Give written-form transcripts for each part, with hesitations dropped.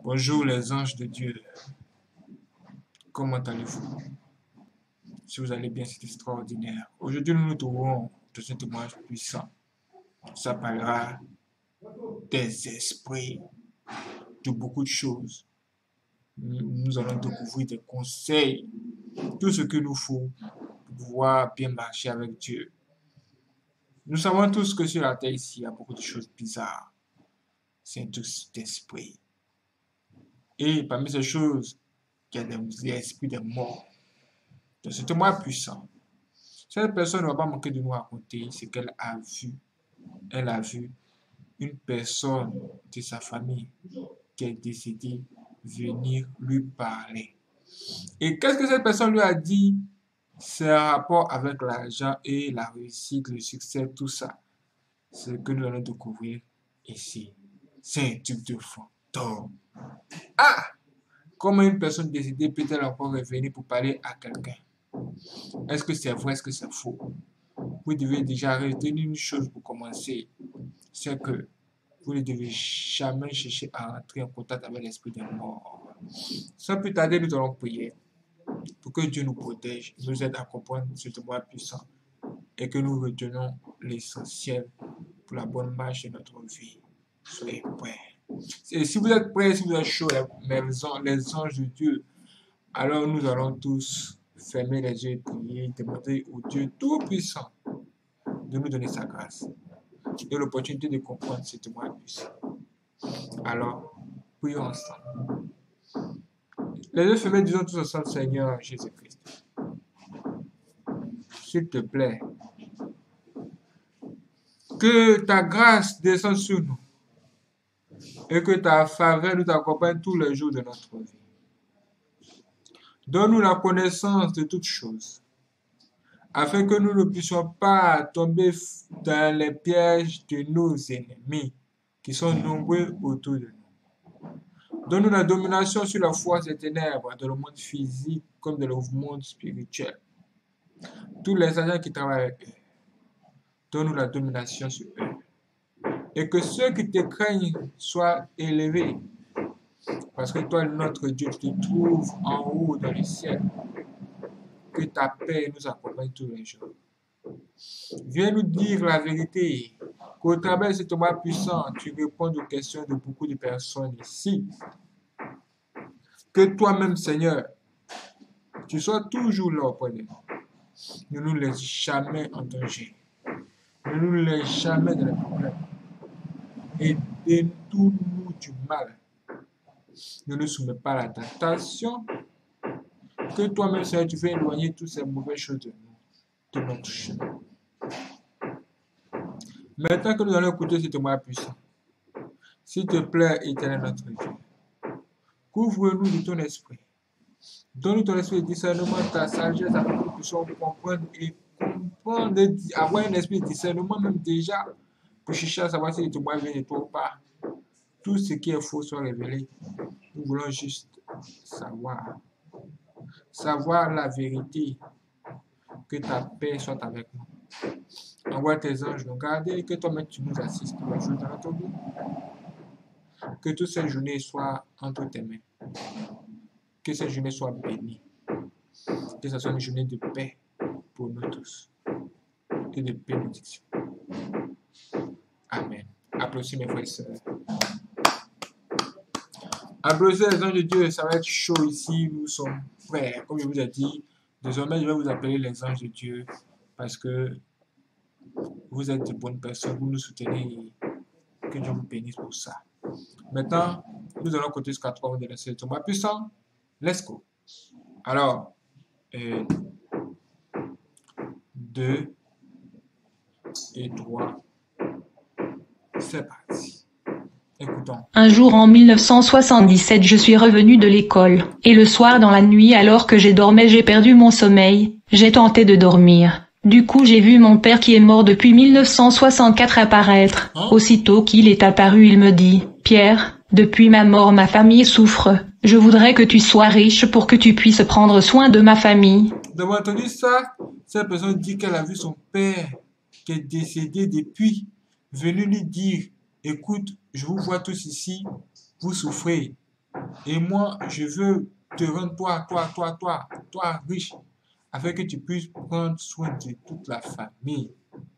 Bonjour les anges de Dieu, comment allez-vous? Si vous allez bien, c'est extraordinaire. Aujourd'hui, nous nous trouvons dans un témoignage puissant. Ça parlera des esprits, de beaucoup de choses. Nous allons découvrir des conseils, tout ce qu'il nous faut pour pouvoir bien marcher avec Dieu. Nous savons tous que sur la terre ici, il y a beaucoup de choses bizarres. C'est un truc d'esprit. Et parmi ces choses, il y a des esprits des morts. Donc, c'est un témoin puissant. Cette personne ne va pas manquer de nous raconter ce qu'elle a vu. Elle a vu une personne de sa famille qui est décédée venir lui parler. Et qu'est-ce que cette personne lui a dit? C'est un rapport avec l'argent et la réussite, le succès, tout ça. C'est ce que nous allons découvrir ici. C'est un truc de fantôme. Ah! Comment une personne décédée peut-elle encore revenir pour parler à quelqu'un? Est-ce que c'est vrai? Est-ce que c'est faux? Vous devez déjà retenir une chose pour commencer. C'est que vous ne devez jamais chercher à entrer en contact avec l'esprit des morts. Sans plus tarder, nous allons prier pour que Dieu nous protège, nous aide à comprendre ce témoin puissant et que nous retenons l'essentiel pour la bonne marche de notre vie. Soyez prêts. Et si vous êtes prêts, si vous êtes chauds, les anges de Dieu, alors nous allons tous fermer les yeux et prier, demander au Dieu Tout-Puissant de nous donner sa grâce et l'opportunité de comprendre ce témoin puissant. Alors, prions ensemble. Les yeux fermés, disons tous ensemble, Seigneur Jésus-Christ, s'il te plaît, que ta grâce descende sur nous et que ta faveur nous accompagne tous les jours de notre vie. Donne-nous la connaissance de toutes choses, afin que nous ne puissions pas tomber dans les pièges de nos ennemis, qui sont nombreux autour de nous. Donne-nous la domination sur la force des ténèbres, dans le monde physique comme dans le monde spirituel. Tous les agents qui travaillent avec eux, donne-nous la domination sur eux. Et que ceux qui te craignent soient élevés, parce que toi, notre Dieu, tu te trouves en haut dans le ciel. Que ta paix nous accompagne tous les jours. Viens nous dire la vérité, qu'au travers de ce témoin puissant, tu réponds aux questions de beaucoup de personnes ici. Que toi-même, Seigneur, tu sois toujours là auprès de nous. Ne nous laisse jamais en danger. Ne nous laisse jamais dans les problèmes. Et détourne-nous du mal. Ne nous soumets pas à la tentation. Que toi-même, Seigneur, tu fais éloigner toutes ces mauvaises choses de nous, de notre chemin. Maintenant que nous allons écouter ce témoin puissant, s'il te plaît, éternel notre Dieu, couvre-nous de ton esprit. Donne-nous ton esprit de discernement, ta sagesse, afin que nous puissions comprendre et comprendre, avoir un esprit de discernement même déjà, pour chercher à savoir si le témoin vient de toi ou pas. Tout ce qui est faux soit révélé. Nous voulons juste savoir la vérité, que ta paix soit avec nous. Envoie tes anges nous garder et que toi-même tu nous assistes tous les jours dans notre vie. Que toutes ces journées soient entre tes mains. Que ces journées soient bénies. Que ce soit une journée de paix pour nous tous et de bénédiction. Amen. Applaudissez mes frères et sœurs. Applaudissez les anges de Dieu, ça va être chaud ici, nous sommes prêts. Comme je vous ai dit, désormais je vais vous appeler les anges de Dieu parce que vous êtes de bonnes personnes, vous nous soutenez et que Dieu vous bénisse pour ça. Maintenant, nous allons compter jusqu'à 3 avant de laisser le témoin puissant. Let's go. Alors, 1, 2 et 3. C'est parti. Écoutons. Un jour en 1977, je suis revenu de l'école, et le soir dans la nuit alors que j'ai dormi, j'ai perdu mon sommeil, j'ai tenté de dormir. Du coup j'ai vu mon père qui est mort depuis 1964 apparaître. Aussitôt qu'il est apparu, il me dit « Pierre, depuis ma mort ma famille souffre. Je voudrais que tu sois riche pour que tu puisses prendre soin de ma famille. » Vous avez entendu ça? Cette personne dit qu'elle a vu son père qui est décédé depuis, venu lui dire « Écoute, je vous vois tous ici, vous souffrez. Et moi, je veux te rendre toi riche, afin que tu puisses prendre soin de toute la famille.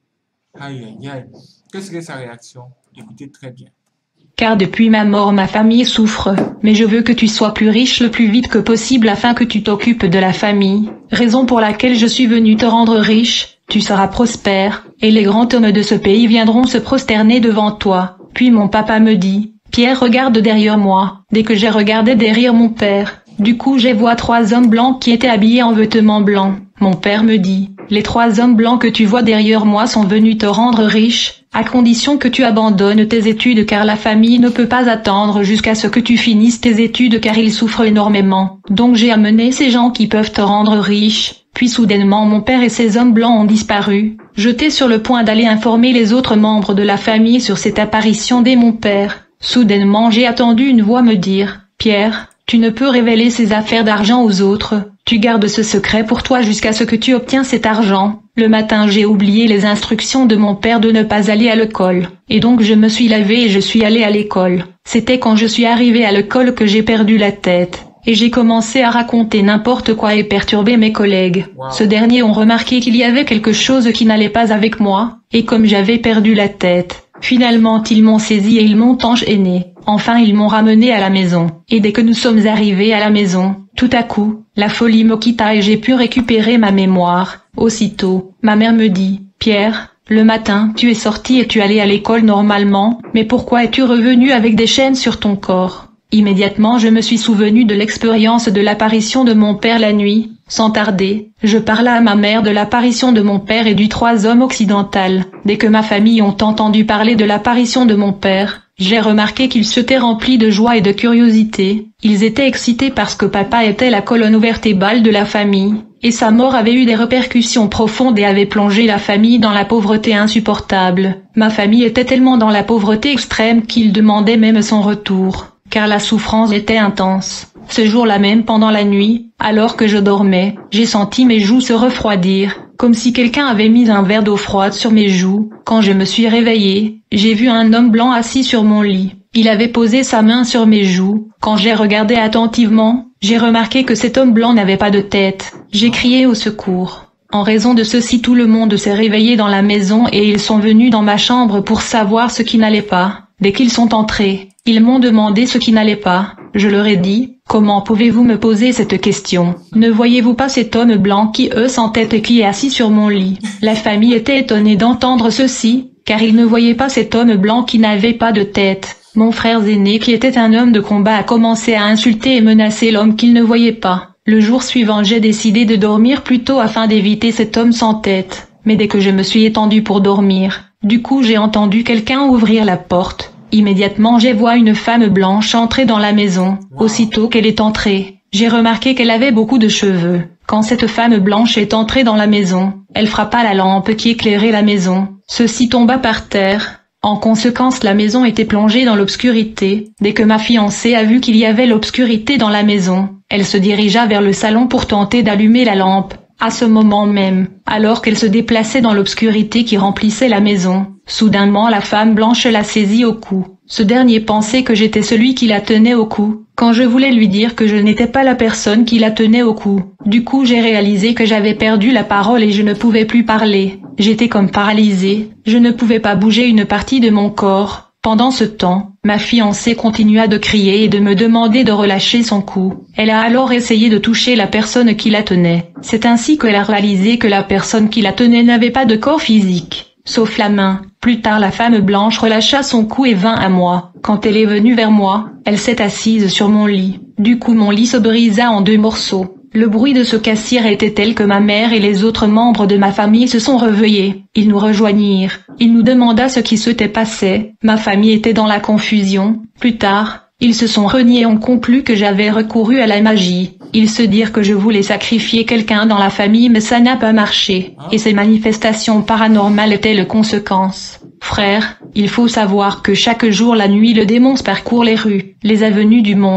Aïe, aïe, aïe. Quelle serait sa réaction? Écoutez très bien. Car depuis ma mort ma famille souffre, mais je veux que tu sois plus riche le plus vite que possible afin que tu t'occupes de la famille, raison pour laquelle je suis venu te rendre riche, tu seras prospère, et les grands hommes de ce pays viendront se prosterner devant toi. Puis mon papa me dit, Pierre regarde derrière moi. Dès que j'ai regardé derrière mon père, du coup j'ai vu 3 hommes blancs qui étaient habillés en vêtements blancs. Mon père me dit, les 3 hommes blancs que tu vois derrière moi sont venus te rendre riche, à condition que tu abandonnes tes études car la famille ne peut pas attendre jusqu'à ce que tu finisses tes études car ils souffrent énormément. Donc j'ai amené ces gens qui peuvent te rendre riche. Puis soudainement mon père et ces hommes blancs ont disparu. J'étais sur le point d'aller informer les autres membres de la famille sur cette apparition de mon père. Soudainement j'ai entendu une voix me dire, Pierre, tu ne peux révéler ces affaires d'argent aux autres. Tu gardes ce secret pour toi jusqu'à ce que tu obtiens cet argent. Le matin j'ai oublié les instructions de mon père de ne pas aller à l'école. Et donc je me suis lavé et je suis allé à l'école. C'était quand je suis arrivé à l'école que j'ai perdu la tête. Et j'ai commencé à raconter n'importe quoi et perturber mes collègues. Wow. Ceux derniers ont remarqué qu'il y avait quelque chose qui n'allait pas avec moi, et comme j'avais perdu la tête, finalement ils m'ont saisi et ils m'ont enchaîné. Enfin ils m'ont ramené à la maison. Et dès que nous sommes arrivés à la maison, tout à coup, la folie me quitta et j'ai pu récupérer ma mémoire. Aussitôt, ma mère me dit, Pierre, le matin tu es sorti et tu allais à l'école normalement, mais pourquoi es-tu revenu avec des chaînes sur ton corps? Immédiatement je me suis souvenu de l'expérience de l'apparition de mon père la nuit. Sans tarder, je parla à ma mère de l'apparition de mon père et du 3 hommes occidental. Dès que ma famille ont entendu parler de l'apparition de mon père, j'ai remarqué qu'ils s'étaient remplis de joie et de curiosité. Ils étaient excités parce que papa était la colonne vertébrale de la famille, et sa mort avait eu des répercussions profondes et avait plongé la famille dans la pauvreté insupportable. Ma famille était tellement dans la pauvreté extrême qu'ils demandaient même son retour, car la souffrance était intense. Ce jour-là même pendant la nuit, alors que je dormais, j'ai senti mes joues se refroidir, comme si quelqu'un avait mis un verre d'eau froide sur mes joues. Quand je me suis réveillée, j'ai vu un homme blanc assis sur mon lit. Il avait posé sa main sur mes joues. Quand j'ai regardé attentivement, j'ai remarqué que cet homme blanc n'avait pas de tête. J'ai crié au secours. En raison de ceci, tout le monde s'est réveillé dans la maison et ils sont venus dans ma chambre pour savoir ce qui n'allait pas. Dès qu'ils sont entrés, ils m'ont demandé ce qui n'allait pas. Je leur ai dit, comment pouvez-vous me poser cette question? Ne voyez-vous pas cet homme blanc qui sans tête et qui est assis sur mon lit? La famille était étonnée d'entendre ceci, car ils ne voyaient pas cet homme blanc qui n'avait pas de tête. Mon frère aîné qui était un homme de combat a commencé à insulter et menacer l'homme qu'il ne voyait pas. Le jour suivant j'ai décidé de dormir plus tôt afin d'éviter cet homme sans tête. Mais dès que je me suis étendu pour dormir, du coup j'ai entendu quelqu'un ouvrir la porte. Immédiatement j'ai vu une femme blanche entrer dans la maison. Aussitôt qu'elle est entrée, j'ai remarqué qu'elle avait beaucoup de cheveux. Quand cette femme blanche est entrée dans la maison, elle frappa la lampe qui éclairait la maison. Ceci tomba par terre. En conséquence la maison était plongée dans l'obscurité. Dès que ma fiancée a vu qu'il y avait l'obscurité dans la maison, elle se dirigea vers le salon pour tenter d'allumer la lampe. À ce moment même, alors qu'elle se déplaçait dans l'obscurité qui remplissait la maison, soudainement la femme blanche la saisit au cou. Ce dernier pensait que j'étais celui qui la tenait au cou, quand je voulais lui dire que je n'étais pas la personne qui la tenait au cou. Du coup j'ai réalisé que j'avais perdu la parole et je ne pouvais plus parler. J'étais comme paralysée, je ne pouvais pas bouger une partie de mon corps. Pendant ce temps, ma fiancée continua de crier et de me demander de relâcher son cou. Elle a alors essayé de toucher la personne qui la tenait. C'est ainsi qu'elle a réalisé que la personne qui la tenait n'avait pas de corps physique, sauf la main. Plus tard la femme blanche relâcha son cou et vint à moi. Quand elle est venue vers moi, elle s'est assise sur mon lit. Du coup mon lit se brisa en 2 morceaux. Le bruit de ce cassir était tel que ma mère et les autres membres de ma famille se sont réveillés. Ils nous rejoignirent. Ils nous demanda ce qui s'était passé. Ma famille était dans la confusion. Plus tard, ils se sont reniés et ont conclu que j'avais recouru à la magie. Ils se dirent que je voulais sacrifier quelqu'un dans la famille mais ça n'a pas marché. Et ces manifestations paranormales étaient les conséquences. Frère, il faut savoir que chaque jour la nuit le démon parcourt les rues, les avenues du monde.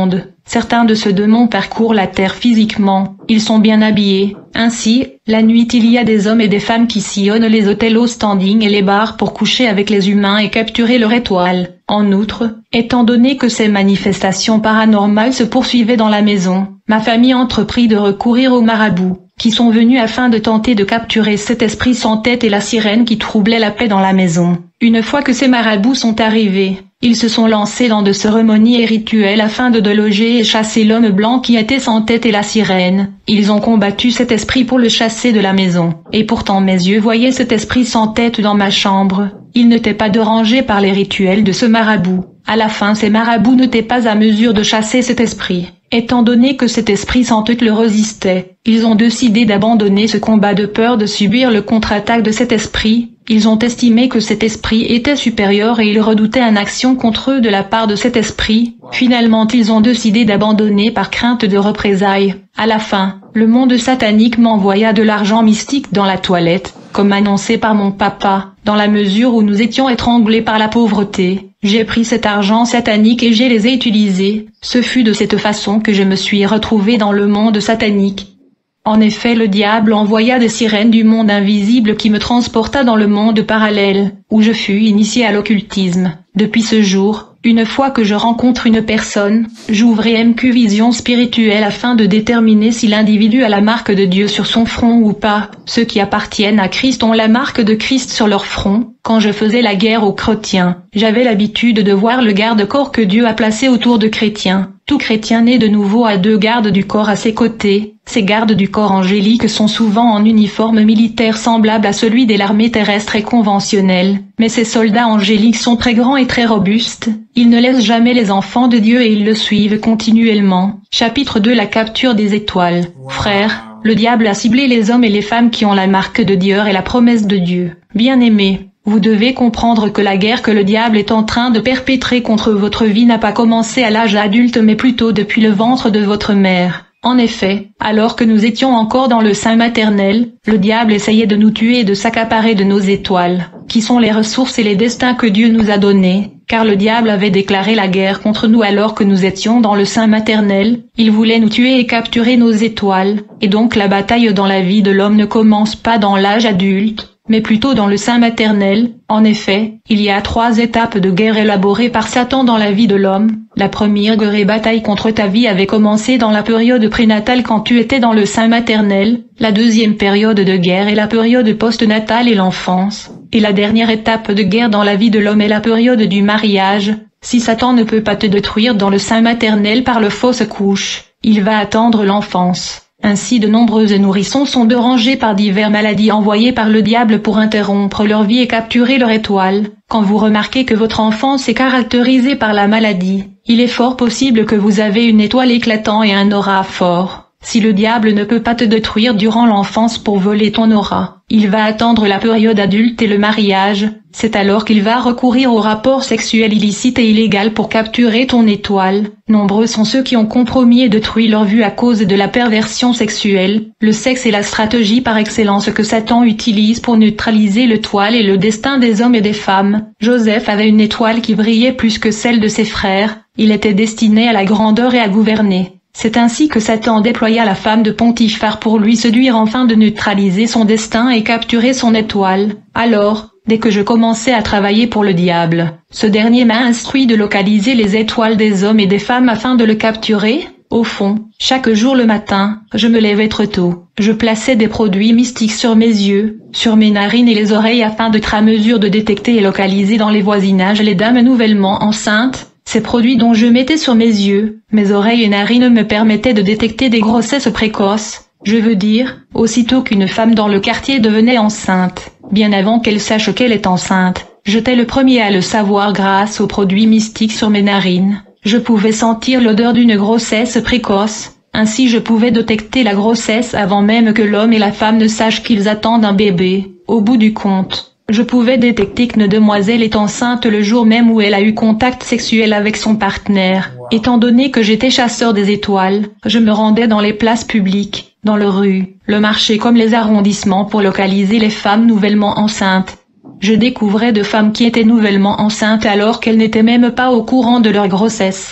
Certains de ceux de mon parcours la terre physiquement, ils sont bien habillés. Ainsi, la nuit il y a des hommes et des femmes qui sillonnent les hôtels au standing et les bars pour coucher avec les humains et capturer leur étoile. En outre, étant donné que ces manifestations paranormales se poursuivaient dans la maison, ma famille entreprit de recourir aux marabouts, qui sont venus afin de tenter de capturer cet esprit sans tête et la sirène qui troublait la paix dans la maison. Une fois que ces marabouts sont arrivés, ils se sont lancés dans de cérémonies et rituels afin de déloger et chasser l'homme blanc qui était sans tête et la sirène. Ils ont combattu cet esprit pour le chasser de la maison. Et pourtant mes yeux voyaient cet esprit sans tête dans ma chambre. Il n'était pas dérangé par les rituels de ce marabout. À la fin ces marabouts n'étaient pas à mesure de chasser cet esprit. Étant donné que cet esprit sans tête le résistait, ils ont décidé d'abandonner ce combat de peur de subir le contre-attaque de cet esprit. Ils ont estimé que cet esprit était supérieur et ils redoutaient une action contre eux de la part de cet esprit. Finalement ils ont décidé d'abandonner par crainte de représailles. À la fin, le monde satanique m'envoya de l'argent mystique dans la toilette, comme annoncé par mon papa. Dans la mesure où nous étions étranglés par la pauvreté, j'ai pris cet argent satanique et je les ai utilisés. Ce fut de cette façon que je me suis retrouvé dans le monde satanique. En effet, le diable envoya des sirènes du monde invisible qui me transporta dans le monde parallèle, où je fus initié à l'occultisme. Depuis ce jour, une fois que je rencontre une personne, j'ouvre MQ Vision spirituelle afin de déterminer si l'individu a la marque de Dieu sur son front ou pas. Ceux qui appartiennent à Christ ont la marque de Christ sur leur front. Quand je faisais la guerre aux chrétiens, j'avais l'habitude de voir le garde-corps que Dieu a placé autour de chrétiens. Tout chrétien né de nouveau a 2 gardes du corps à ses côtés. Ces gardes du corps angéliques sont souvent en uniforme militaire semblable à celui de l'armée terrestre et conventionnelle. Mais ces soldats angéliques sont très grands et très robustes. Ils ne laissent jamais les enfants de Dieu et ils le suivent continuellement. Chapitre 2 La capture des étoiles. Frères, le diable a ciblé les hommes et les femmes qui ont la marque de Dieu et la promesse de Dieu. Bien-aimés, vous devez comprendre que la guerre que le diable est en train de perpétrer contre votre vie n'a pas commencé à l'âge adulte mais plutôt depuis le ventre de votre mère. En effet, alors que nous étions encore dans le sein maternel, le diable essayait de nous tuer et de s'accaparer de nos étoiles, qui sont les ressources et les destins que Dieu nous a donnés, car le diable avait déclaré la guerre contre nous alors que nous étions dans le sein maternel. Il voulait nous tuer et capturer nos étoiles, et donc la bataille dans la vie de l'homme ne commence pas dans l'âge adulte, mais plutôt dans le sein maternel. En effet, il y a 3 étapes de guerre élaborées par Satan dans la vie de l'homme. La première guerre et bataille contre ta vie avait commencé dans la période prénatale quand tu étais dans le sein maternel. La deuxième période de guerre est la période post-natale et l'enfance. Et la dernière étape de guerre dans la vie de l'homme est la période du mariage. Si Satan ne peut pas te détruire dans le sein maternel par le fausse couche, il va attendre l'enfance. Ainsi de nombreux nourrissons sont dérangés par diverses maladies envoyées par le diable pour interrompre leur vie et capturer leur étoile. Quand vous remarquez que votre enfance est caractérisée par la maladie, il est fort possible que vous avez une étoile éclatant et un aura fort. Si le diable ne peut pas te détruire durant l'enfance pour voler ton aura, il va attendre la période adulte et le mariage. C'est alors qu'il va recourir au rapport sexuel illicite et illégal pour capturer ton étoile. Nombreux sont ceux qui ont compromis et détruit leur vue à cause de la perversion sexuelle. Le sexe est la stratégie par excellence que Satan utilise pour neutraliser l'étoile et le destin des hommes et des femmes. Joseph avait une étoile qui brillait plus que celle de ses frères. Il était destiné à la grandeur et à gouverner. C'est ainsi que Satan déploya la femme de Potiphar pour lui séduire afin de neutraliser son destin et capturer son étoile. Alors, dès que je commençais à travailler pour le diable, ce dernier m'a instruit de localiser les étoiles des hommes et des femmes afin de le capturer. Au fond, chaque jour le matin, je me levais très tôt. Je plaçais des produits mystiques sur mes yeux, sur mes narines et les oreilles afin d'être à mesure de détecter et localiser dans les voisinages les dames nouvellement enceintes. Ces produits dont je mettais sur mes yeux, mes oreilles et narines me permettaient de détecter des grossesses précoces. Je veux dire, aussitôt qu'une femme dans le quartier devenait enceinte, bien avant qu'elle sache qu'elle est enceinte, j'étais le premier à le savoir grâce aux produits mystiques sur mes narines. Je pouvais sentir l'odeur d'une grossesse précoce. Ainsi je pouvais détecter la grossesse avant même que l'homme et la femme ne sachent qu'ils attendent un bébé. Au bout du compte, je pouvais détecter qu'une demoiselle est enceinte le jour même où elle a eu contact sexuel avec son partenaire. Étant donné que j'étais chasseur des étoiles, je me rendais dans les places publiques, dans les rues, le marché comme les arrondissements pour localiser les femmes nouvellement enceintes. Je découvrais de femmes qui étaient nouvellement enceintes alors qu'elles n'étaient même pas au courant de leur grossesse.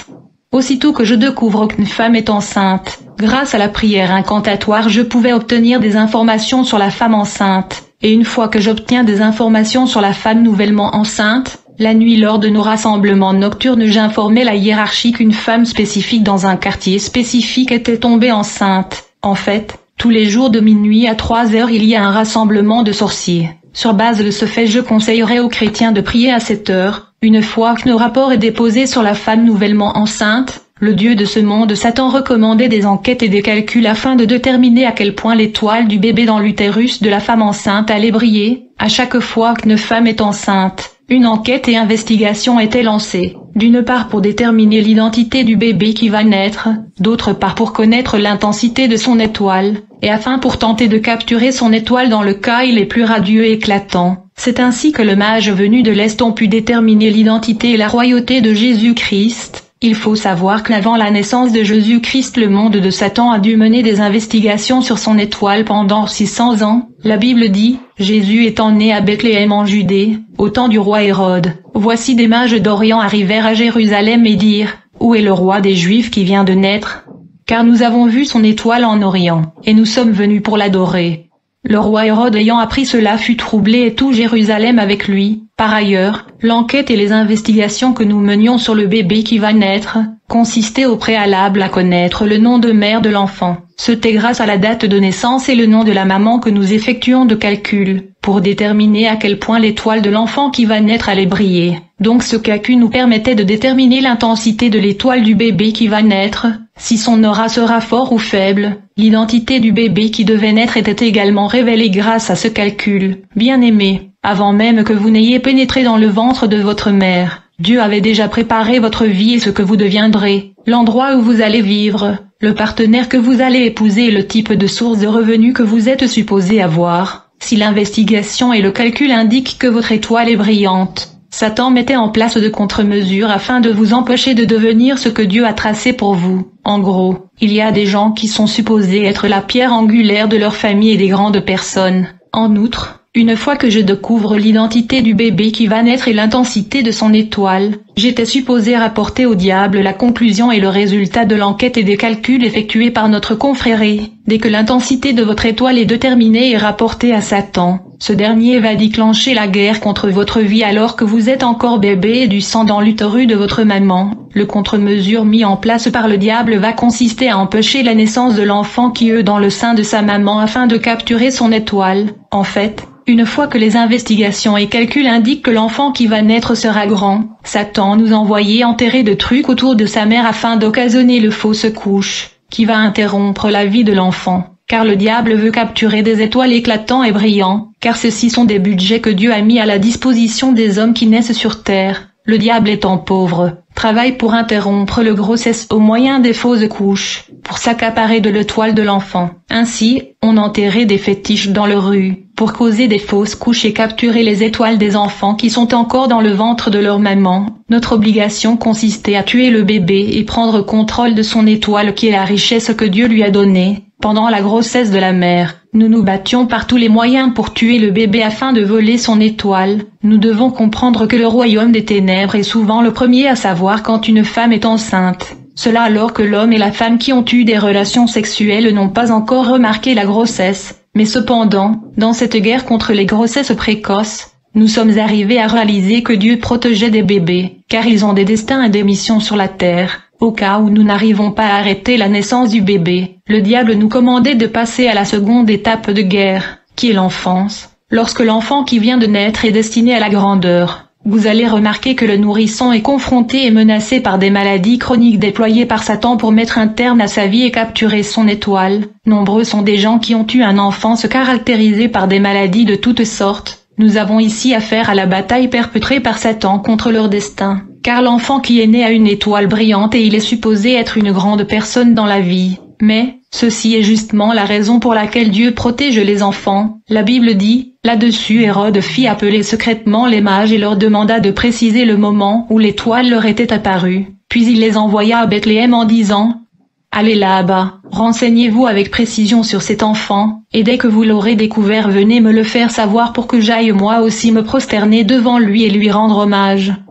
Aussitôt que je découvre qu'une femme est enceinte, grâce à la prière incantatoire je pouvais obtenir des informations sur la femme enceinte, et une fois que j'obtiens des informations sur la femme nouvellement enceinte, la nuit lors de nos rassemblements nocturnes j'informais la hiérarchie qu'une femme spécifique dans un quartier spécifique était tombée enceinte. En fait, tous les jours de minuit à 3 heures il y a un rassemblement de sorciers. Sur base de ce fait je conseillerais aux chrétiens de prier à cette heure, une fois que nos rapports est déposé sur la femme nouvellement enceinte. Le dieu de ce monde Satan recommandait des enquêtes et des calculs afin de déterminer à quel point l'étoile du bébé dans l'utérus de la femme enceinte allait briller, à chaque fois qu'une femme est enceinte. Une enquête et investigation étaient lancées, d'une part pour déterminer l'identité du bébé qui va naître, d'autre part pour connaître l'intensité de son étoile, et afin pour tenter de capturer son étoile dans le cas il est plus radieux et éclatant. C'est ainsi que le mage venu de l'Est ont pu déterminer l'identité et la royauté de Jésus-Christ. Il faut savoir qu'avant la naissance de Jésus-Christ le monde de Satan a dû mener des investigations sur son étoile pendant 600 ans. La Bible dit, Jésus étant né à Bethléem en Judée, au temps du roi Hérode, voici des mages d'Orient arrivèrent à Jérusalem et dirent, où est le roi des Juifs qui vient de naître? Car nous avons vu son étoile en Orient, et nous sommes venus pour l'adorer. Le roi Hérode ayant appris cela fut troublé et tout Jérusalem avec lui. Par ailleurs, l'enquête et les investigations que nous menions sur le bébé qui va naître, consistaient au préalable à connaître le nom de mère de l'enfant. C'était grâce à la date de naissance et le nom de la maman que nous effectuions de calculs, pour déterminer à quel point l'étoile de l'enfant qui va naître allait briller. Donc ce calcul nous permettait de déterminer l'intensité de l'étoile du bébé qui va naître, si son aura sera fort ou faible. L'identité du bébé qui devait naître était également révélée grâce à ce calcul. Bien-aimés, avant même que vous n'ayez pénétré dans le ventre de votre mère, Dieu avait déjà préparé votre vie et ce que vous deviendrez, l'endroit où vous allez vivre, le partenaire que vous allez épouser et le type de source de revenus que vous êtes supposé avoir. Si l'investigation et le calcul indiquent que votre étoile est brillante, Satan mettait en place de contre-mesures afin de vous empêcher de devenir ce que Dieu a tracé pour vous. En gros, il y a des gens qui sont supposés être la pierre angulaire de leur famille et des grandes personnes. En outre, une fois que je découvre l'identité du bébé qui va naître et l'intensité de son étoile, j'étais supposé rapporter au diable la conclusion et le résultat de l'enquête et des calculs effectués par notre confrérie. Dès que l'intensité de votre étoile est déterminée et rapportée à Satan, ce dernier va déclencher la guerre contre votre vie alors que vous êtes encore bébé et du sang dans l'utérus de votre maman. Le contre-mesure mis en place par le diable va consister à empêcher la naissance de l'enfant qui est dans le sein de sa maman afin de capturer son étoile. En fait, une fois que les investigations et calculs indiquent que l'enfant qui va naître sera grand, Satan nous envoyait enterrer de trucs autour de sa mère afin d'occasionner le fausse couche, qui va interrompre la vie de l'enfant. Car le diable veut capturer des étoiles éclatants et brillants, car ceux-ci sont des budgets que Dieu a mis à la disposition des hommes qui naissent sur terre. Le diable étant pauvre, travaille pour interrompre le grossesse au moyen des fausses couches, pour s'accaparer de l'étoile de l'enfant. Ainsi, on enterrait des fétiches dans le rue, pour causer des fausses couches et capturer les étoiles des enfants qui sont encore dans le ventre de leur maman. Notre obligation consistait à tuer le bébé et prendre contrôle de son étoile qui est la richesse que Dieu lui a donnée. Pendant la grossesse de la mère, nous nous battions par tous les moyens pour tuer le bébé afin de voler son étoile. Nous devons comprendre que le royaume des ténèbres est souvent le premier à savoir quand une femme est enceinte. Cela alors que l'homme et la femme qui ont eu des relations sexuelles n'ont pas encore remarqué la grossesse. Mais cependant, dans cette guerre contre les grossesses précoces, nous sommes arrivés à réaliser que Dieu protégeait des bébés, car ils ont des destins et des missions sur la terre. Au cas où nous n'arrivons pas à arrêter la naissance du bébé, le diable nous commandait de passer à la seconde étape de guerre, qui est l'enfance. Lorsque l'enfant qui vient de naître est destiné à la grandeur, vous allez remarquer que le nourrisson est confronté et menacé par des maladies chroniques déployées par Satan pour mettre un terme à sa vie et capturer son étoile. Nombreux sont des gens qui ont eu un enfance caractérisé par des maladies de toutes sortes. Nous avons ici affaire à la bataille perpétrée par Satan contre leur destin. Car l'enfant qui est né a une étoile brillante et il est supposé être une grande personne dans la vie. Mais, ceci est justement la raison pour laquelle Dieu protège les enfants. La Bible dit, là-dessus Hérode fit appeler secrètement les mages et leur demanda de préciser le moment où l'étoile leur était apparue. Puis il les envoya à Bethléem en disant, « Allez là-bas, renseignez-vous avec précision sur cet enfant, et dès que vous l'aurez découvert venez me le faire savoir pour que j'aille moi aussi me prosterner devant lui et lui rendre hommage. »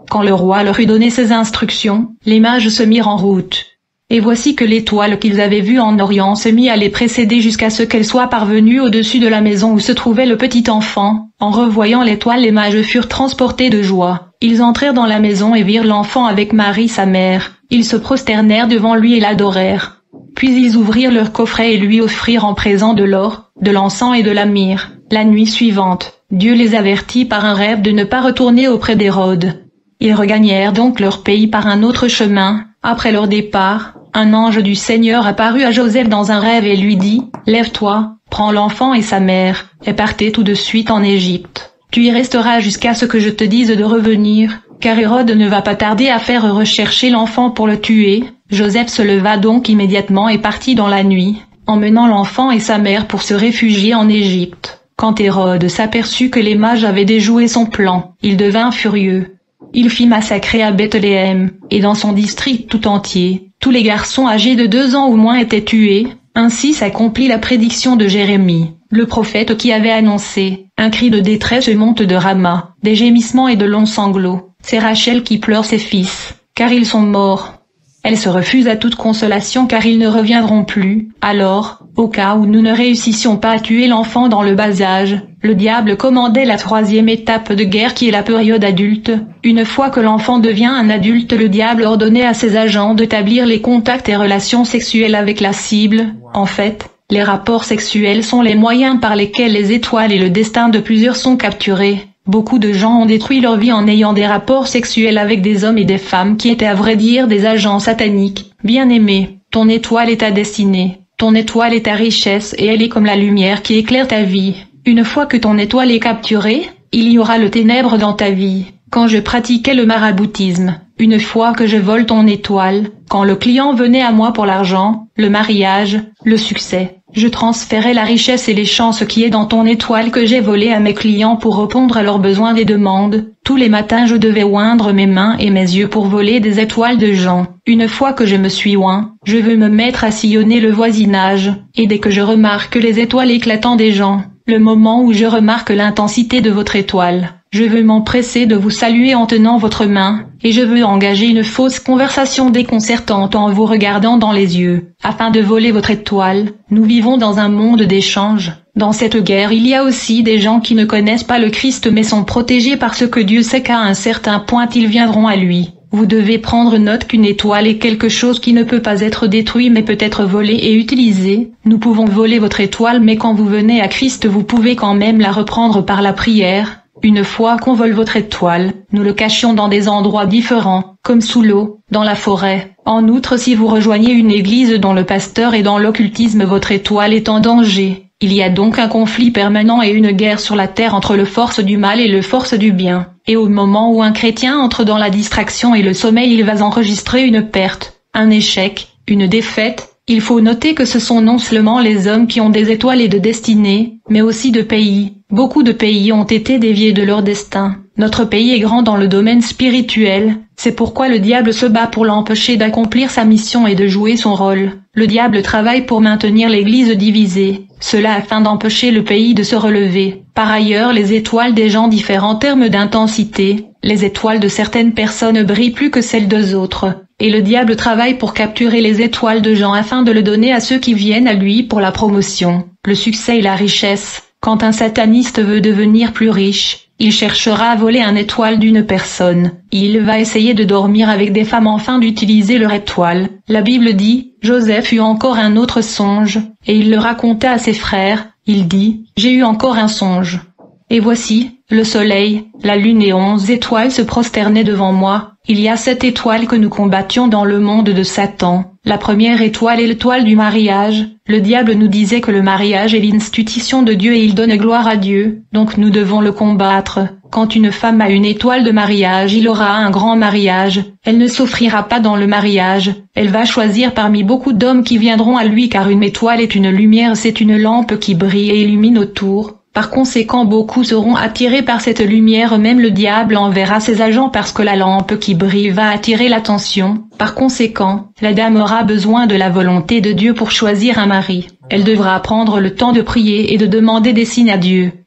Quand le roi leur eut donné ces instructions, les mages se mirent en route. Et voici que l'étoile qu'ils avaient vue en Orient se mit à les précéder jusqu'à ce qu'elle soit parvenue au-dessus de la maison où se trouvait le petit enfant. En revoyant l'étoile, les mages furent transportés de joie. Ils entrèrent dans la maison et virent l'enfant avec Marie sa mère. Ils se prosternèrent devant lui et l'adorèrent. Puis ils ouvrirent leur coffret et lui offrirent en présent de l'or, de l'encens et de la myrrhe. La nuit suivante, Dieu les avertit par un rêve de ne pas retourner auprès d'Hérode. Ils regagnèrent donc leur pays par un autre chemin. Après leur départ, un ange du Seigneur apparut à Joseph dans un rêve et lui dit, « Lève-toi, prends l'enfant et sa mère, et partez tout de suite en Égypte. Tu y resteras jusqu'à ce que je te dise de revenir, car Hérode ne va pas tarder à faire rechercher l'enfant pour le tuer. » Joseph se leva donc immédiatement et partit dans la nuit, emmenant l'enfant et sa mère pour se réfugier en Égypte. Quand Hérode s'aperçut que les mages avaient déjoué son plan, il devint furieux. Il fit massacrer à Bethléem, et dans son district tout entier, tous les garçons âgés de 2 ans ou moins étaient tués. Ainsi s'accomplit la prédiction de Jérémie, le prophète qui avait annoncé, un cri de détresse monte de Rama, des gémissements et de longs sanglots. C'est Rachel qui pleure ses fils, car ils sont morts. Elle se refuse à toute consolation car ils ne reviendront plus. Alors, au cas où nous ne réussissions pas à tuer l'enfant dans le bas âge, le diable commandait la 3e étape de guerre qui est la période adulte. Une fois que l'enfant devient un adulte, le diable ordonnait à ses agents d'établir les contacts et relations sexuelles avec la cible. En fait, les rapports sexuels sont les moyens par lesquels les étoiles et le destin de plusieurs sont capturés. Beaucoup de gens ont détruit leur vie en ayant des rapports sexuels avec des hommes et des femmes qui étaient à vrai dire des agents sataniques. Bien-aimé, ton étoile est ta destinée, ton étoile est ta richesse et elle est comme la lumière qui éclaire ta vie. Une fois que ton étoile est capturée, il y aura le ténèbre dans ta vie. Quand je pratiquais le maraboutisme, une fois que je vole ton étoile, quand le client venait à moi pour l'argent, le mariage, le succès, je transférais la richesse et les chances qui est dans ton étoile que j'ai volé à mes clients pour répondre à leurs besoins et demandes. Tous les matins je devais oindre mes mains et mes yeux pour voler des étoiles de gens. Une fois que je me suis oint, je veux me mettre à sillonner le voisinage, et dès que je remarque les étoiles éclatant des gens, le moment où je remarque l'intensité de votre étoile, je veux m'empresser de vous saluer en tenant votre main, et je veux engager une fausse conversation déconcertante en vous regardant dans les yeux, afin de voler votre étoile. Nous vivons dans un monde d'échange. Dans cette guerre il y a aussi des gens qui ne connaissent pas le Christ mais sont protégés parce que Dieu sait qu'à un certain point ils viendront à lui. Vous devez prendre note qu'une étoile est quelque chose qui ne peut pas être détruit mais peut être volé et utilisé. Nous pouvons voler votre étoile mais quand vous venez à Christ vous pouvez quand même la reprendre par la prière. Une fois qu'on vole votre étoile, nous le cachions dans des endroits différents, comme sous l'eau, dans la forêt. En outre, si vous rejoignez une église dont le pasteur est dans l'occultisme, votre étoile est en danger. Il y a donc un conflit permanent et une guerre sur la terre entre le force du mal et le force du bien. Et au moment où un chrétien entre dans la distraction et le sommeil, il va enregistrer une perte, un échec, une défaite. Il faut noter que ce sont non seulement les hommes qui ont des étoiles et de destinée, mais aussi de pays. Beaucoup de pays ont été déviés de leur destin. Notre pays est grand dans le domaine spirituel, c'est pourquoi le diable se bat pour l'empêcher d'accomplir sa mission et de jouer son rôle. Le diable travaille pour maintenir l'Église divisée, cela afin d'empêcher le pays de se relever. Par ailleurs, les étoiles des gens diffèrent en termes d'intensité. Les étoiles de certaines personnes brillent plus que celles des autres. Et le diable travaille pour capturer les étoiles de gens afin de le donner à ceux qui viennent à lui pour la promotion, le succès et la richesse. Quand un sataniste veut devenir plus riche, il cherchera à voler une étoile d'une personne. Il va essayer de dormir avec des femmes afin d'utiliser leur étoile. La Bible dit, Joseph eut encore un autre songe, et il le raconta à ses frères. Il dit, j'ai eu encore un songe. Et voici, le soleil, la lune et 11 étoiles se prosternaient devant moi. Il y a 7 étoiles que nous combattions dans le monde de Satan. La première étoile est l'étoile du mariage. Le diable nous disait que le mariage est l'institution de Dieu et il donne gloire à Dieu. Donc nous devons le combattre. Quand une femme a une étoile de mariage, il aura un grand mariage. Elle ne s'offrira pas dans le mariage. Elle va choisir parmi beaucoup d'hommes qui viendront à lui car une étoile est une lumière, c'est une lampe qui brille et illumine autour. Par conséquent, beaucoup seront attirés par cette lumière, même le diable enverra ses agents parce que la lampe qui brille va attirer l'attention. Par conséquent, la dame aura besoin de la volonté de Dieu pour choisir un mari. Elle devra prendre le temps de prier et de demander des signes à Dieu.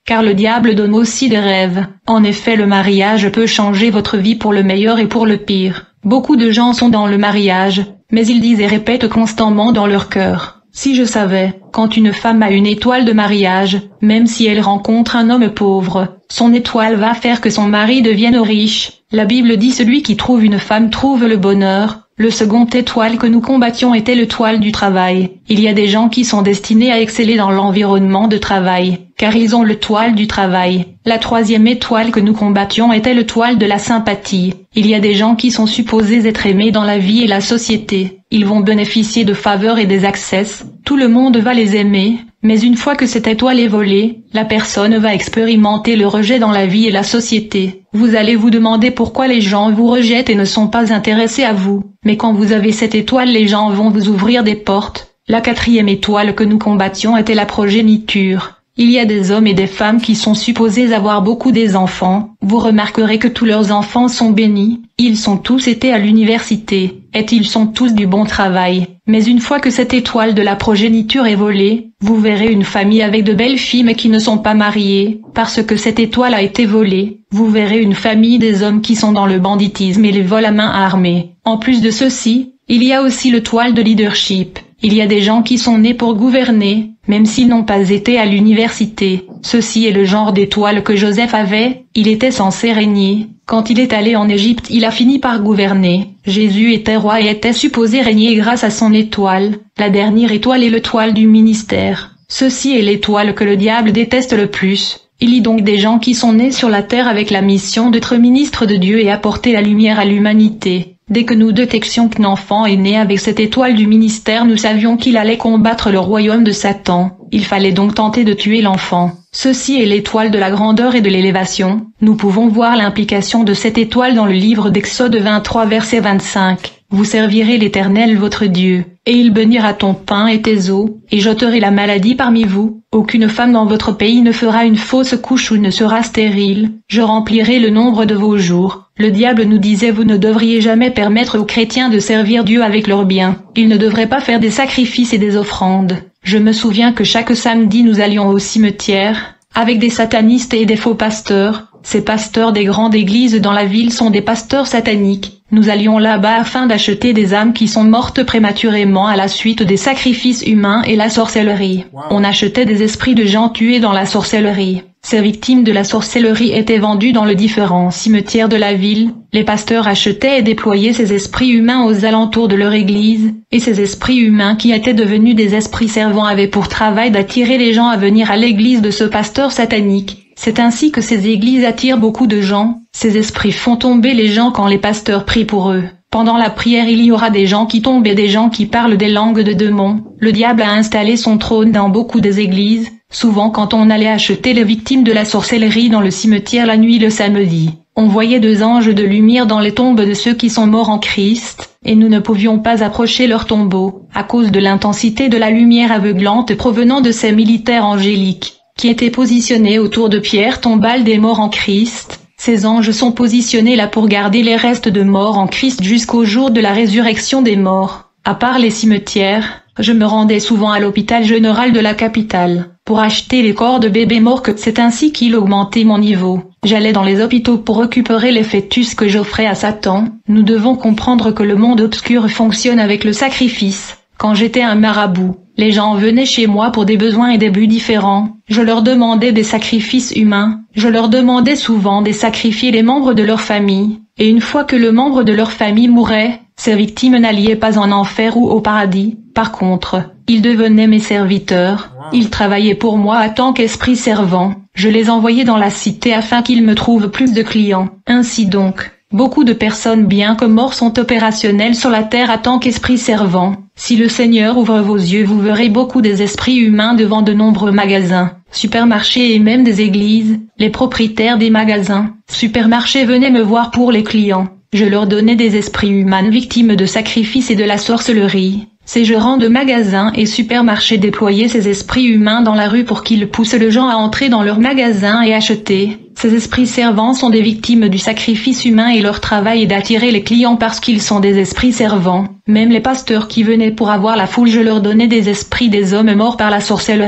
car le diable donne aussi des rêves. En effet, le mariage peut changer votre vie pour le meilleur et pour le pire. Beaucoup de gens sont dans le mariage, mais ils disent et répètent constamment dans leur cœur: si je savais. Quand une femme a une étoile de mariage, même si elle rencontre un homme pauvre, son étoile va faire que son mari devienne riche. La Bible dit: celui qui trouve une femme trouve le bonheur. Le second étoile que nous combattions était l'étoile du travail. Il y a des gens qui sont destinés à exceller dans l'environnement de travail, car ils ont l'étoile du travail. La troisième étoile que nous combattions était l'étoile de la sympathie. Il y a des gens qui sont supposés être aimés dans la vie et la société. Ils vont bénéficier de faveurs et des accès. Tout le monde va les aimer, mais une fois que cette étoile est volée, la personne va expérimenter le rejet dans la vie et la société. Vous allez vous demander pourquoi les gens vous rejettent et ne sont pas intéressés à vous. Mais quand vous avez cette étoile, les gens vont vous ouvrir des portes. La quatrième étoile que nous combattions était la progéniture. Il y a des hommes et des femmes qui sont supposés avoir beaucoup d'enfants. Vous remarquerez que tous leurs enfants sont bénis. Ils sont tous été à l'université, et ils sont tous du bon travail. Mais une fois que cette étoile de la progéniture est volée, vous verrez une famille avec de belles filles mais qui ne sont pas mariées, parce que cette étoile a été volée. Vous verrez une famille des hommes qui sont dans le banditisme et les vols à main armée. En plus de ceci, il y a aussi l'étoile de leadership. Il y a des gens qui sont nés pour gouverner, même s'ils n'ont pas été à l'université. Ceci est le genre d'étoile que Joseph avait. Il était censé régner. Quand il est allé en Égypte, il a fini par gouverner. Jésus était roi et était supposé régner grâce à son étoile. La dernière étoile est l'étoile du ministère. Ceci est l'étoile que le diable déteste le plus. Il y a donc des gens qui sont nés sur la terre avec la mission d'être ministres de Dieu et apporter la lumière à l'humanité. Dès que nous détections qu'un enfant est né avec cette étoile du ministère, nous savions qu'il allait combattre le royaume de Satan. Il fallait donc tenter de tuer l'enfant. Ceci est l'étoile de la grandeur et de l'élévation. Nous pouvons voir l'implication de cette étoile dans le livre d'Exode 23 verset 25. Vous servirez l'Éternel votre Dieu, et il bénira ton pain et tes eaux, et j'ôterai la maladie parmi vous. Aucune femme dans votre pays ne fera une fausse couche ou ne sera stérile. Je remplirai le nombre de vos jours. Le diable nous disait: vous ne devriez jamais permettre aux chrétiens de servir Dieu avec leurs biens. Ils ne devraient pas faire des sacrifices et des offrandes. Je me souviens que chaque samedi nous allions au cimetière, avec des satanistes et des faux pasteurs. Ces pasteurs des grandes églises dans la ville sont des pasteurs sataniques. Nous allions là-bas afin d'acheter des âmes qui sont mortes prématurément à la suite des sacrifices humains et la sorcellerie. On achetait des esprits de gens tués dans la sorcellerie. Ces victimes de la sorcellerie étaient vendues dans les différents cimetières de la ville. Les pasteurs achetaient et déployaient ces esprits humains aux alentours de leur église, et ces esprits humains qui étaient devenus des esprits servants avaient pour travail d'attirer les gens à venir à l'église de ce pasteur satanique. C'est ainsi que ces églises attirent beaucoup de gens. Ces esprits font tomber les gens quand les pasteurs prient pour eux. Pendant la prière, il y aura des gens qui tombent et des gens qui parlent des langues de démons. Le diable a installé son trône dans beaucoup des églises. Souvent quand on allait acheter les victimes de la sorcellerie dans le cimetière la nuit le samedi, on voyait 2 anges de lumière dans les tombes de ceux qui sont morts en Christ, et nous ne pouvions pas approcher leur tombeau, à cause de l'intensité de la lumière aveuglante provenant de ces militaires angéliques, qui étaient positionnés autour de pierres tombales des morts en Christ. Ces anges sont positionnés là pour garder les restes de morts en Christ jusqu'au jour de la résurrection des morts. À part les cimetières, je me rendais souvent à l'hôpital général de la capitale, pour acheter les corps de bébés morts. C'est ainsi qu'il augmentait mon niveau. J'allais dans les hôpitaux pour récupérer les fœtus que j'offrais à Satan. Nous devons comprendre que le monde obscur fonctionne avec le sacrifice. Quand j'étais un marabout, les gens venaient chez moi pour des besoins et des buts différents. Je leur demandais des sacrifices humains. Je leur demandais souvent de sacrifier les membres de leur famille. Et une fois que le membre de leur famille mourait, ces victimes n'allaient pas en enfer ou au paradis. Par contre, ils devenaient mes serviteurs. Ils travaillaient pour moi en tant qu'esprit servant. Je les envoyais dans la cité afin qu'ils me trouvent plus de clients. Ainsi donc, beaucoup de personnes bien que mortes sont opérationnelles sur la terre en tant qu'esprit servant. Si le Seigneur ouvre vos yeux, vous verrez beaucoup des esprits humains devant de nombreux magasins, supermarchés et même des églises. Les propriétaires des magasins, supermarchés venaient me voir pour les clients. Je leur donnais des esprits humains victimes de sacrifices et de la sorcellerie. Ces gérants de magasins et supermarchés déployaient ces esprits humains dans la rue pour qu'ils poussent les gens à entrer dans leurs magasins et acheter. Ces esprits servants sont des victimes du sacrifice humain et leur travail est d'attirer les clients parce qu'ils sont des esprits servants. Même les pasteurs qui venaient pour avoir la foule, je leur donnais des esprits des hommes morts par la sorcellerie.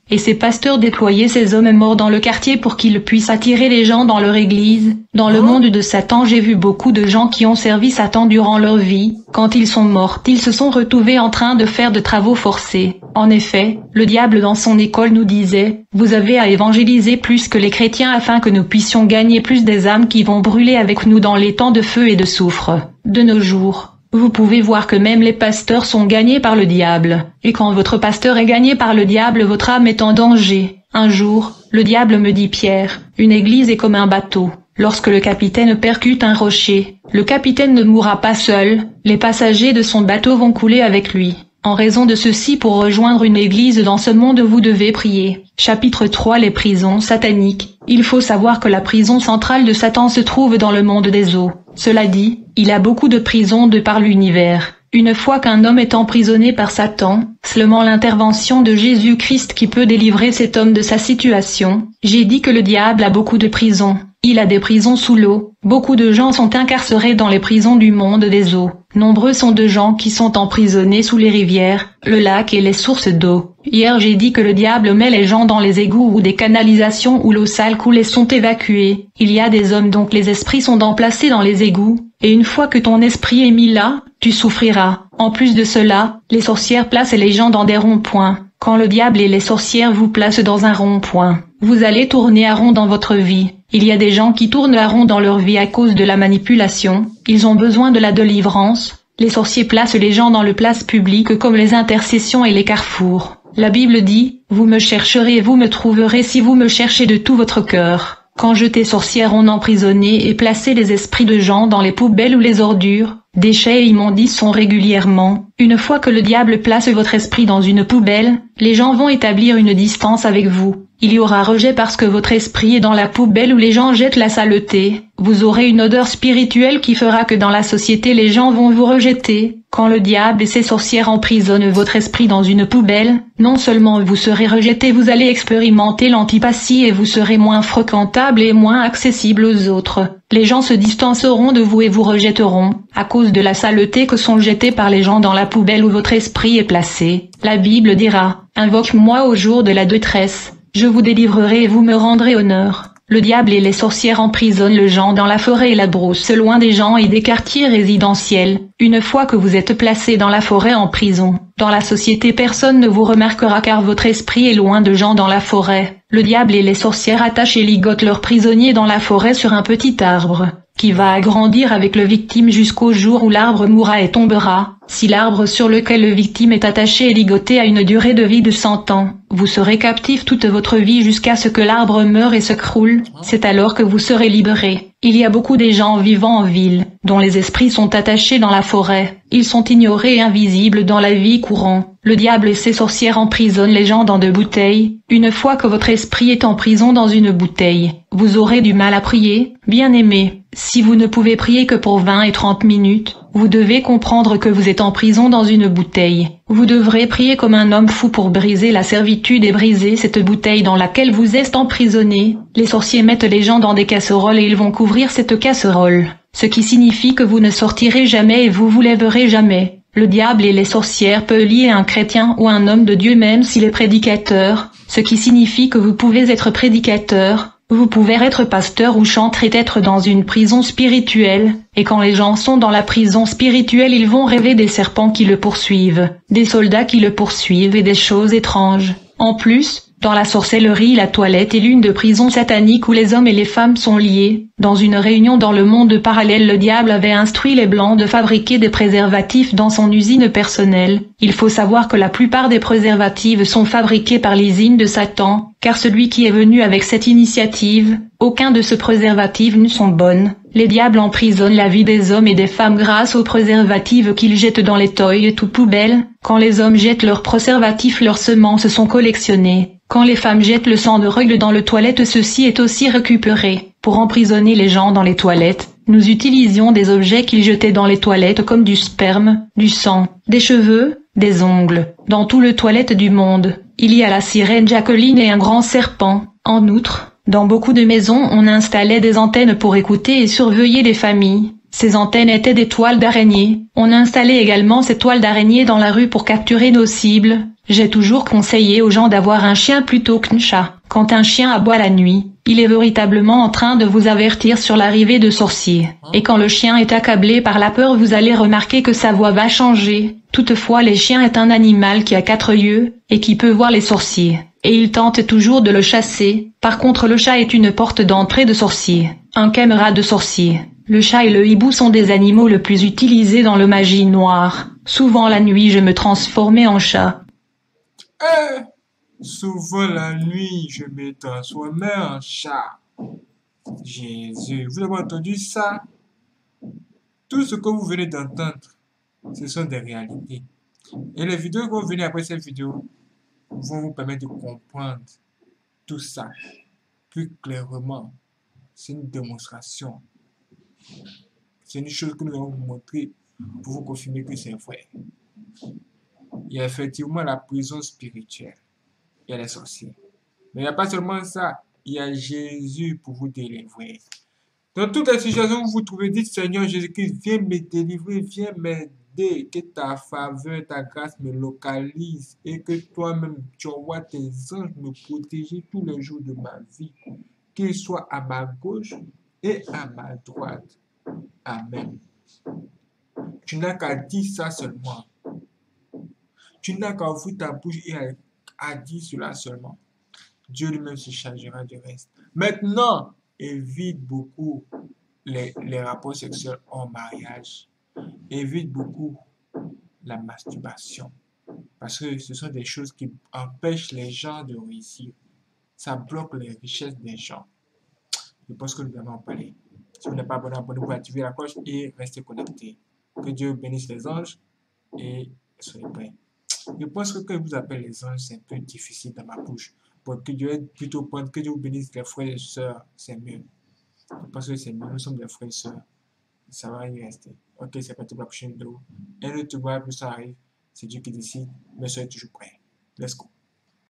et ses pasteurs déployaient ces hommes morts dans le quartier pour qu'ils puissent attirer les gens dans leur église. Dans le monde de Satan, j'ai vu beaucoup de gens qui ont servi Satan durant leur vie. Quand ils sont morts, ils se sont retrouvés en train de faire de travaux forcés. En effet, le diable dans son école nous disait, vous avez à évangéliser plus que les chrétiens afin que nous puissions gagner plus des âmes qui vont brûler avec nous dans les temps de feu et de soufre. De nos jours, vous pouvez voir que même les pasteurs sont gagnés par le diable. Et quand votre pasteur est gagné par le diable, votre âme est en danger. Un jour, le diable me dit Pierre, une église est comme un bateau. Lorsque le capitaine percute un rocher, le capitaine ne mourra pas seul, les passagers de son bateau vont couler avec lui. En raison de ceci, pour rejoindre une église dans ce monde, vous devez prier. Chapitre 3. Les prisons sataniques. Il faut savoir que la prison centrale de Satan se trouve dans le monde des eaux. Cela dit, il y a beaucoup de prisons de par l'univers. Une fois qu'un homme est emprisonné par Satan, seulement l'intervention de Jésus-Christ qui peut délivrer cet homme de sa situation. J'ai dit que le diable a beaucoup de prisons. Il a des prisons sous l'eau. Beaucoup de gens sont incarcérés dans les prisons du monde des eaux. Nombreux sont de gens qui sont emprisonnés sous les rivières, le lac et les sources d'eau. Hier j'ai dit que le diable met les gens dans les égouts ou des canalisations où l'eau sale coule et sont évacués. Il y a des hommes donc les esprits sont placés dans les égouts, et une fois que ton esprit est mis là, tu souffriras. En plus de cela, les sorcières placent les gens dans des ronds-points. Quand le diable et les sorcières vous placent dans un rond-point, vous allez tourner à rond dans votre vie. Il y a des gens qui tournent à rond dans leur vie à cause de la manipulation. Ils ont besoin de la délivrance. Les sorciers placent les gens dans le place publique comme les intercessions et les carrefours. La Bible dit, vous me chercherez et vous me trouverez si vous me cherchez de tout votre cœur. Quand jeter sorcières on emprisonnait et placé les esprits de gens dans les poubelles ou les ordures, déchets et immondices sont régulièrement. Une fois que le diable place votre esprit dans une poubelle, les gens vont établir une distance avec vous. Il y aura rejet parce que votre esprit est dans la poubelle où les gens jettent la saleté. Vous aurez une odeur spirituelle qui fera que dans la société les gens vont vous rejeter. Quand le diable et ses sorcières emprisonnent votre esprit dans une poubelle, non seulement vous serez rejeté, vous allez expérimenter l'antipathie et vous serez moins fréquentable et moins accessible aux autres. Les gens se distanceront de vous et vous rejetteront, à cause de la saleté que sont jetés par les gens dans la poubelle où votre esprit est placé. La Bible dira, invoque-moi au jour de la détresse. Je vous délivrerai et vous me rendrez honneur. Le diable et les sorcières emprisonnent les gens dans la forêt et la brousse, loin des gens et des quartiers résidentiels. Une fois que vous êtes placé dans la forêt en prison, dans la société personne ne vous remarquera car votre esprit est loin de gens dans la forêt. Le diable et les sorcières attachent et ligotent leurs prisonniers dans la forêt sur un petit arbre, qui va agrandir avec le victime jusqu'au jour où l'arbre mourra et tombera. Si l'arbre sur lequel le victime est attaché est ligoté a une durée de vie de 100 ans, vous serez captif toute votre vie jusqu'à ce que l'arbre meure et se croule, c'est alors que vous serez libéré. Il y a beaucoup de gens vivant en ville, dont les esprits sont attachés dans la forêt. Ils sont ignorés et invisibles dans la vie courante. Le diable et ses sorcières emprisonnent les gens dans de bouteilles. Une fois que votre esprit est en prison dans une bouteille, vous aurez du mal à prier. Bien-aimé, si vous ne pouvez prier que pour 20 et 30 minutes, vous devez comprendre que vous êtes en prison dans une bouteille. Vous devrez prier comme un homme fou pour briser la servitude et briser cette bouteille dans laquelle vous êtes emprisonné. Les sorciers mettent les gens dans des casseroles et ils vont couvrir cette casserole, ce qui signifie que vous ne sortirez jamais et vous vous lèverez jamais. Le diable et les sorcières peuvent lier un chrétien ou un homme de Dieu même s'il est prédicateur, ce qui signifie que vous pouvez être prédicateur. Vous pouvez être pasteur ou chanteur et être dans une prison spirituelle, et quand les gens sont dans la prison spirituelle ils vont rêver des serpents qui le poursuivent, des soldats qui le poursuivent et des choses étranges. En plus, dans la sorcellerie, la toilette est l'une de prisons sataniques où les hommes et les femmes sont liés. Dans une réunion dans le monde parallèle, le diable avait instruit les blancs de fabriquer des préservatifs dans son usine personnelle. Il faut savoir que la plupart des préservatifs sont fabriqués par l'usine de Satan, car celui qui est venu avec cette initiative, aucun de ces préservatifs ne sont bonnes. Les diables emprisonnent la vie des hommes et des femmes grâce aux préservatifs qu'ils jettent dans les toilettes ou poubelles. Quand les hommes jettent leurs préservatifs, leurs semences sont collectionnées. Quand les femmes jettent le sang de règle dans les toilettes, ceci est aussi récupéré. Pour emprisonner les gens dans les toilettes, nous utilisions des objets qu'ils jetaient dans les toilettes comme du sperme, du sang, des cheveux, des ongles. Dans tout le toilette du monde, il y a la sirène Jacqueline et un grand serpent. En outre, dans beaucoup de maisons on installait des antennes pour écouter et surveiller les familles. Ces antennes étaient des toiles d'araignée. On installait également ces toiles d'araignée dans la rue pour capturer nos cibles. J'ai toujours conseillé aux gens d'avoir un chien plutôt qu'un chat. Quand un chien aboie la nuit, il est véritablement en train de vous avertir sur l'arrivée de sorciers. Et quand le chien est accablé par la peur, vous allez remarquer que sa voix va changer. Toutefois, les chiens est un animal qui a 4 yeux, et qui peut voir les sorciers. Et il tente toujours de le chasser. Par contre, le chat est une porte d'entrée de sorciers. Un caméra de sorciers. Le chat et le hibou sont des animaux le plus utilisés dans le magie noire. Souvent la nuit, je me transformais en chat. Souvent la nuit, je me transformais en chat. Jésus, vous avez entendu ça? Tout ce que vous venez d'entendre, ce sont des réalités. Et les vidéos qui vont venir après cette vidéo vont vous permettre de comprendre tout ça plus clairement. C'est une démonstration. C'est une chose que nous allons vous montrer pour vous confirmer que c'est vrai. Il y a effectivement la prison spirituelle. Il y a les sorciers. Mais il n'y a pas seulement ça. Il y a Jésus pour vous délivrer. Dans toutes les situations où vous vous trouvez, dites Seigneur Jésus-Christ, viens me délivrer, viens m'aider, que ta faveur, ta grâce me localise et que toi-même tu envoies tes anges me protéger tous les jours de ma vie, qu'ils soient à ma gauche et à ma droite. Amen. Tu n'as qu'à dire ça seulement. Tu n'as qu'à ouvrir ta bouche et à dire cela seulement. Dieu lui-même se chargera du reste. Maintenant, évite beaucoup les rapports sexuels hors mariage. Évite beaucoup la masturbation. Parce que ce sont des choses qui empêchent les gens de réussir. Ça bloque les richesses des gens. Je pense que nous devons en parler. Si vous n'êtes pas abonné, abonnez-vous, activez la cloche et restez connectés. Que Dieu bénisse les anges et soyez prêts. Je pense que quand je vous appelle les anges, c'est un peu difficile dans ma bouche. Pour que Dieu aide plutôt prendre, que Dieu vous bénisse les frères et sœurs, c'est mieux. Je pense que c'est mieux, nous sommes des frères et sœurs. Ça va y rester. Ok, c'est parti pour la prochaine vidéo. Et le tout plus ça arrive, c'est Dieu qui décide, mais soyez toujours prêts. Let's go.